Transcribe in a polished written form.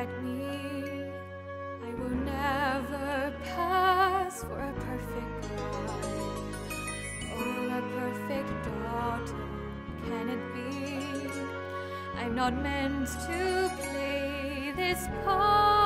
at me. I will never pass for a perfect bride or a perfect daughter. Can it be? I'm not meant to play this part.